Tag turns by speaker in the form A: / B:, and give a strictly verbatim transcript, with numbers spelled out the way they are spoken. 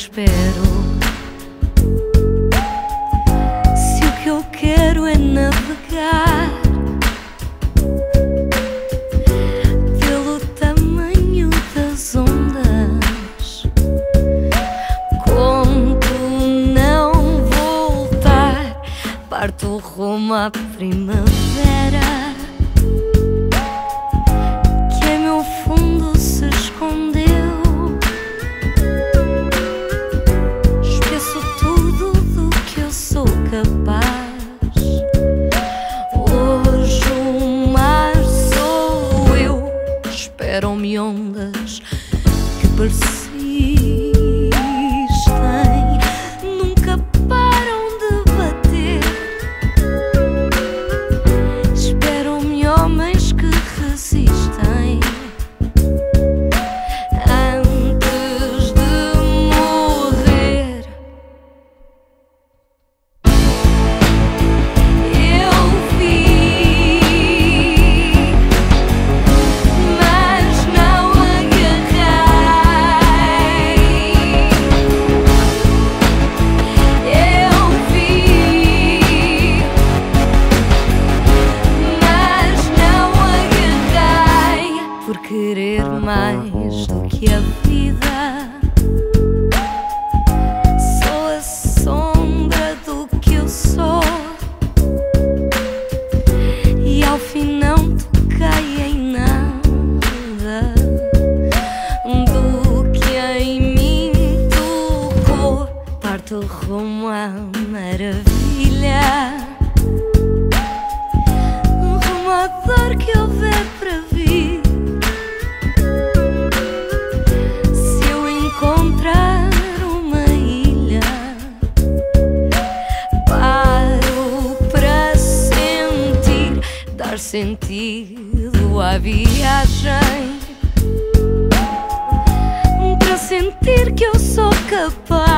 A: espero. Se o que eu quero é navegar pelo tamanho das ondas, conto não voltar, parto rumo à primavera, que em meu fundo se escondeu. Esqueço tudo do que eu sou capaz. Hoje o mar sou eu. Esperam-me ondas que persistem, nunca param de bater. Esperam-me homens que resistem antes de morrer. Eu vi, mas não agarrei. Eu vi, mas não agarrei. Por querer mais do que a vida, sou a sombra do que eu sou, e ao fim não toquei em nada do que em mim tocou. Parto rumo à maravilha, rumo à dor que houver para vir. Se eu encontrar uma ilha, paro para sentir, dar sentido à viagem, para sentir que eu sou capaz